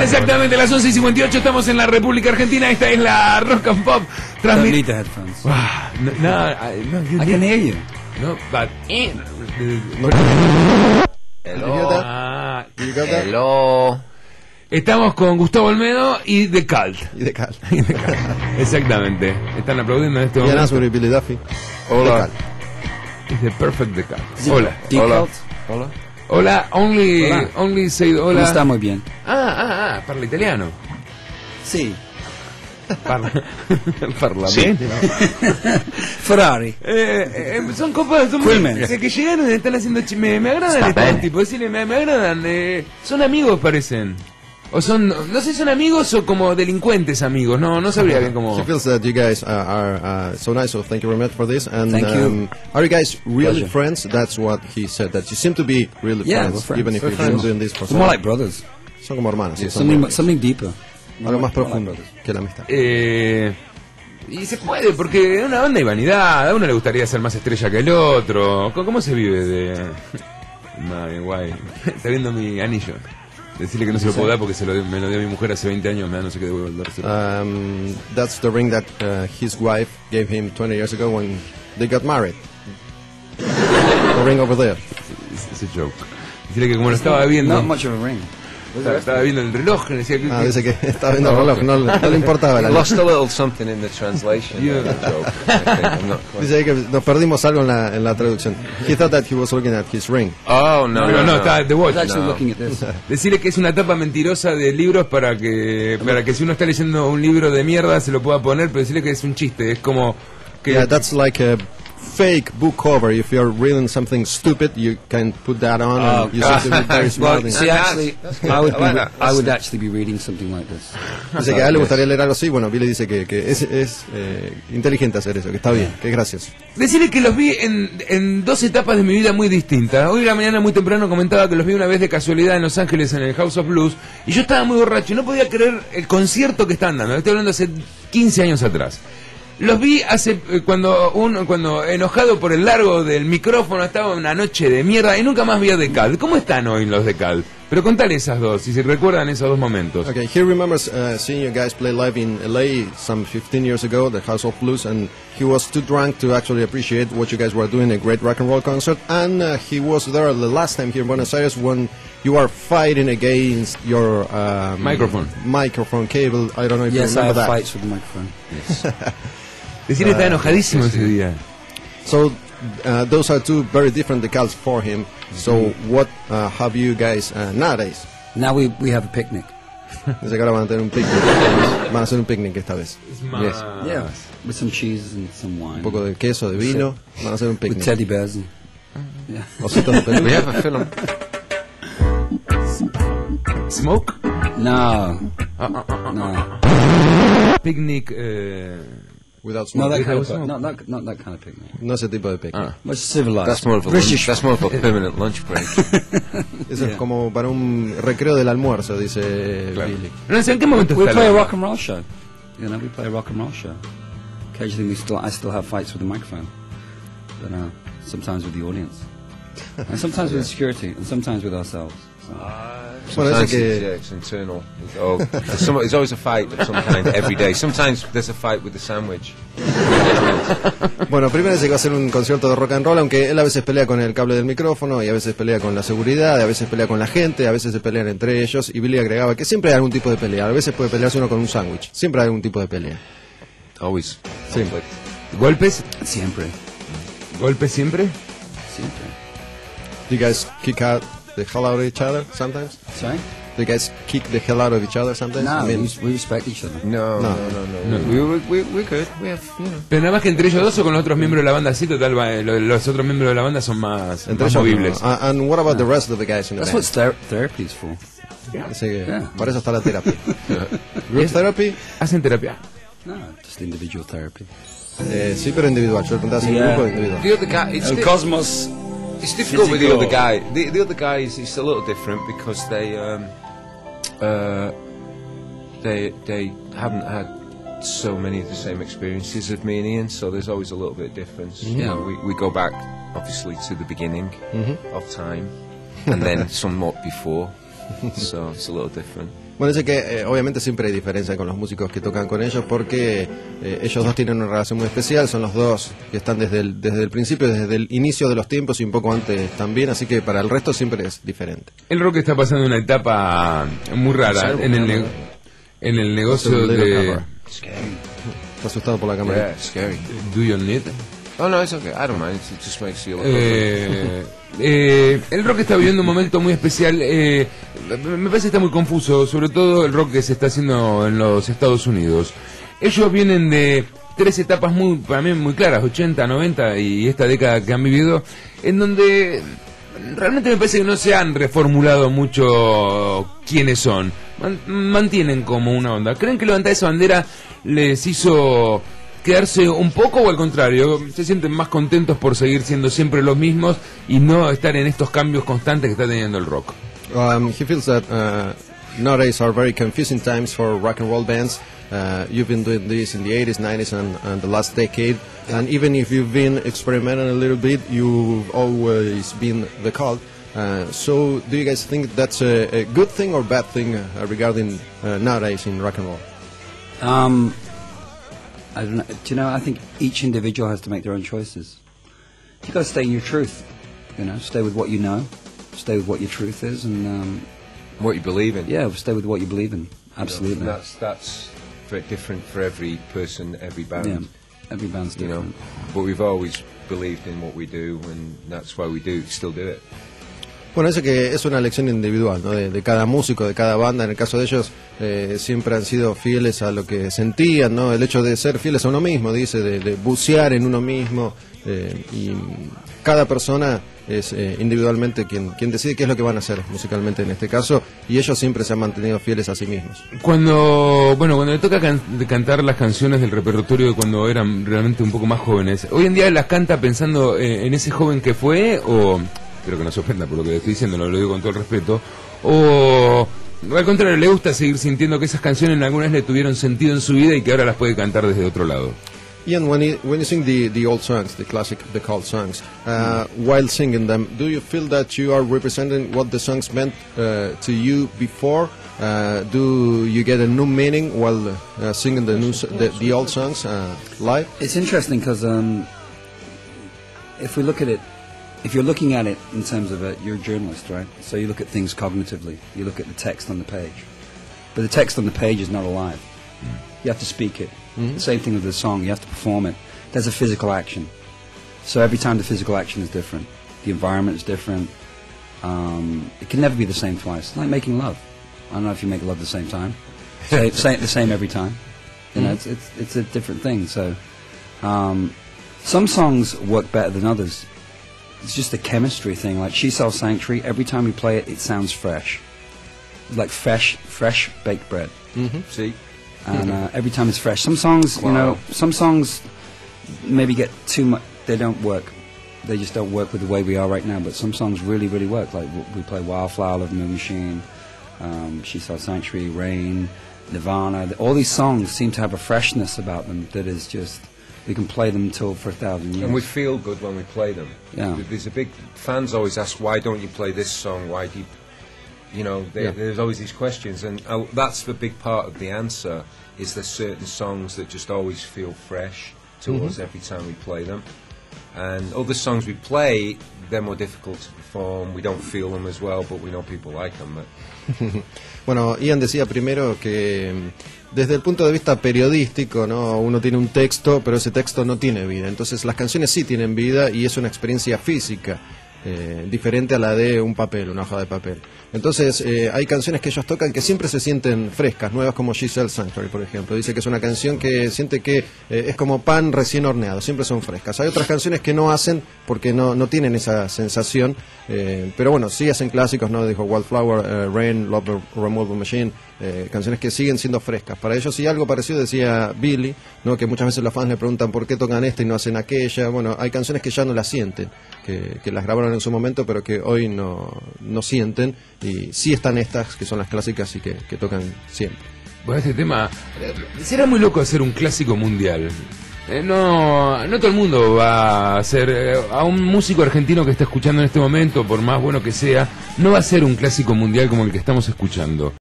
exactamente las 11:58, estamos en la República Argentina, esta es la Rock and Pop. Don't need the headphones. No, I can hear you. No, but... Hello. Hello. Estamos con Gustavo Olmedo y The Cult. Y de Cal. Exactamente. Están aplaudiendo en este Ian momento. Astbury y Billy Duffy. Hola. Es The Perfect The Cult. Hola. Hola. Hola. Hola, only say Non hola. sta muy bien. Parla italiano. Sì. Parla Sí. bene, no? Ferrari. Son copas, son Quilmes. desde que llegaron están haciendo me agradan Está estos bene. tipos, decirle, me agradan, son amigos parecen. O son, no sé si son amigos o como delincuentes amigos, no sabría bien cómo. He feels that you guys are so nice, so thank you very much for this. And Thank you. are you guys really Pleasure. friends? That's what he said, that you seem to be really Yeah, friends, we're friends. even if We're you've been friends. doing this for so We're more long. like brothers. Son como hermanos. Sí, son Something deeper. algo más More like profundo brothers. que la amistad. Y se puede, porque en una banda hay vanidad, a uno le gustaría ser más estrella que el otro. ¿Cómo se vive de...? Madre, guay. Está viendo mi anillo. Decirle que no se lo puedo dar porque me lo dio mi mujer hace 20 años, me da no sé qué debo dárselo. That's the ring that his wife gave him 20 years ago when they got married. The ring over there. Es a joke. Decirle que como lo estaba viendo... Not much of a ring. Estaba viendo el reloj, le decía que... Dice que estaba viendo el reloj, no le importaba la Lost a little something in the translation. Yeah. I'm not quite... Dice ahí que nos perdimos algo en la traducción. He thought that he was looking at his ring. Oh, no, Pero no, está The I Watch. was actually No. looking at this. Decirle que es una tapa mentirosa de libros para que si uno está leyendo un libro de mierda se lo pueda poner, pero decirle que es un chiste, es como que Yeah, that's like a fake book cover. If you're reading something stupid, you can put that on and you seem to be very smart. Well, see, actually, That's good. I would I like that. I would actually be reading something like this. Dice que a él le gustaría leer algo así. Bueno, Billy dice que es inteligente hacer eso, que está bien, que es gracioso. decirle que los vi en dos etapas de mi vida muy distintas. Hoy a la mañana muy temprano comentaba que los vi una vez de casualidad en Los Ángeles en el House of Blues y yo estaba muy borracho y no podía creer el concierto que estaban dando. Estoy hablando hace 15 años atrás. Los vi hace cuando enojado por el largo del micrófono estaba una noche de mierda y nunca más vi a The Cult. ¿Cómo están hoy los The Cult? Pero contale esas dos, si se recuerdan esos dos momentos. Okay, he remembers seeing you guys play live in LA some 15 years ago, the House of Blues, and he was too drunk to actually appreciate what you guys were doing, a great rock and roll concert. And he was there the last time here in Buenos Aires when you were fighting against your microphone cable. I don't know if Yes, you I remember have that. fights with the microphone. Decirle estaba enojadísimo ese día. So those are two very different decals for him. So what have you guys nowadays? Now we have a picnic. Dice que ahora van a tener un picnic. Van a hacer un picnic esta vez. Yes. Yeah, with some cheese and some wine. Un poco de queso, de vino. Van a hacer un With picnic. teddy bears. And, yeah. Ositos de We peluche. have a film. Smoke, No. No. picnic, Without No, smoke. that kind of Without not that kind of picnic. No ese tipo de picnic. Much civilized. That's more of a British. That's more of a permanent lunch break. Eso es como para un recreo del almuerzo, dice Billy. no sé en qué momento We está play a la- rock and roll show. You know, we play a rock and roll show. Occasionally, I still have fights with the microphone, but sometimes with the audience, and sometimes with security, and sometimes with ourselves. So. Bueno, Sometimes dice que it's internal. There's always a fight of some kind every day. Sometimes there's a fight with the sandwich. bueno, primero dice que va a ser un concierto de rock and roll, aunque él a veces pelea con el cable del micrófono y a veces pelea con la seguridad, a veces pelea con la gente, a veces se pelean entre ellos, y Billy agregaba que siempre hay algún tipo de pelea. A veces puede pelearse uno con un sándwich. Siempre hay algún tipo de pelea. Always. Siempre. golpes, Siempre. siempre. Do you guys kick out the hell out of each other sometimes? Sorry? Do you guys kick the hell out of each other sometimes? No, I mean, we respect each other. No. We're good. We have, Pero nada más que entre ellos dos o con los otros miembros de la banda, sí, total, los otros miembros de la banda son más entre ellos, movibles. no. And what about the rest of the guys in the That's band? what therapy is for. Dice que Yeah. para eso está la terapia. Group therapy, ¿Hacen terapia? No, just individual therapy. sí, pero individual. Yo le preguntaba si un Yeah. grupo o individual. the other guy. It's, Cosmos. it's difficult with the physical. other guy. The other guy is a little different because they haven't had so many of the same experiences as me and Ian, so there's always a little bit of difference. You know, we go back obviously to the beginning of time, and then somewhat before. so it's a little different. Bueno, dice que obviamente siempre hay diferencia con los músicos que tocan con ellos porque ellos dos tienen una relación muy especial, son los dos que están desde el principio, desde el inicio de los tiempos y un poco antes también, así que para el resto siempre es diferente. El rock está pasando una etapa muy rara en el negocio de... Está asustado por la cámara. Yeah, scary. Do you need? Oh no, it's okay. I don't mind. It just makes you look el rock está viviendo un momento muy especial. Me parece que está muy confuso, sobre todo el rock que se está haciendo en los Estados Unidos. Ellos vienen de 3 etapas para mí muy claras, 80, 90 y esta década que han vivido, en donde realmente me parece que no se han reformulado mucho quiénes son. Mantienen como una onda. ¿Creen que levantar esa bandera les hizo quedarse un poco o al contrario? ¿Se sienten más contentos por seguir siendo siempre los mismos y no estar en estos cambios constantes que está teniendo el rock? He feels that nowadays are very confusing times for rock and roll bands. You've been doing this in the 80s, 90s and the last decade, and even if you've been experimenting a little bit, you've always been the cult. So do you guys think that's a good thing or bad thing regarding nowadays in rock and roll? I don't know. Do you know, I think each individual has to make their own choices. You've got to stay in your truth, you know, stay with what you know, stay with what your truth is, and what you believe in. yeah, stay with what you believe in, absolutely. You know, that's very different for every person, every band. Yeah, every band's You know, different. but we've always believed in what we do, and that's why we still do it. Bueno, eso que es una elección individual, ¿no? De cada músico, de cada banda. En el caso de ellos, siempre han sido fieles a lo que sentían, ¿no? El hecho de ser fieles a uno mismo, dice, de bucear en uno mismo. Y cada persona es individualmente quien decide qué es lo que van a hacer musicalmente en este caso. Y ellos siempre se han mantenido fieles a sí mismos. Cuando le toca cantar las canciones del repertorio de cuando eran realmente un poco más jóvenes, ¿hoy en día las canta pensando en ese joven que fue o...? Espero que no se ofenda por lo que le estoy diciendo, lo digo con todo el respeto. O al contrario, le gusta seguir sintiendo que esas canciones alguna vez le tuvieron sentido en su vida y que ahora las puede cantar desde otro lado. Ian, when you sing the old songs, the classic, the cult songs, while singing them, do you feel that you are representing what the songs meant to you before? Do you get a new meaning while singing the old songs live? It's interesting because if we look at it, if you're looking at it in terms of you're a journalist, right? So you look at things cognitively. You look at the text on the page. But the text on the page is not alive. You have to speak it. The same thing with the song. You have to perform it. There's a physical action. So every time the physical action is different. The environment is different. It can never be the same twice. It's like making love. I don't know if you make love at the same time. Say it the same every time. You know, it's a different thing. So some songs work better than others. It's just a chemistry thing. Like She Sells Sanctuary, every time we play it, it sounds fresh. It's like fresh baked bread. See? And every time it's fresh. Some songs, you know, some songs maybe get too much. They don't work. They just don't work with the way we are right now. But some songs really, really work. Like we play Wildflower, Love Moon Machine, She Sells Sanctuary, Rain, Nirvana. All these songs seem to have a freshness about them that is just... We can play them for 1,000 years. And we feel good when we play them. Yeah. There's a big... Fans always ask, why don't you play this song? Why do you... You know, there's always these questions. And that's the big part of the answer, is there's certain songs that just always feel fresh to us every time we play them. And other songs we play, they're more difficult to perform. We don't feel them as well, but we know people like them. Bueno, Ian decía primero que desde el punto de vista periodístico, ¿no? Uno tiene un texto, pero ese texto no tiene vida. Entonces las canciones sí tienen vida y es una experiencia física, diferente a la de un papel, una hoja de papel. Entonces hay canciones que ellos tocan que siempre se sienten frescas, nuevas, como She Sells Sanctuary, por ejemplo. Dice que es una canción que siente que es como pan recién horneado, siempre son frescas. Hay otras canciones que no hacen porque no tienen esa sensación, pero bueno, sí hacen clásicos, ¿no? Dijo Wildflower, Rain, Love Removal Machine, canciones que siguen siendo frescas para ellos. Y algo parecido decía Billy, ¿no? Que muchas veces los fans le preguntan por qué tocan esta y no hacen aquella. Bueno, hay canciones que ya no las sienten, que las grabaron en su momento pero que hoy no sienten, y sí están estas que son las clásicas y que tocan siempre. Bueno, este tema, será muy loco hacer un clásico mundial. no todo el mundo va a ser, a un músico argentino que está escuchando en este momento, por más bueno que sea, no va a ser un clásico mundial como el que estamos escuchando.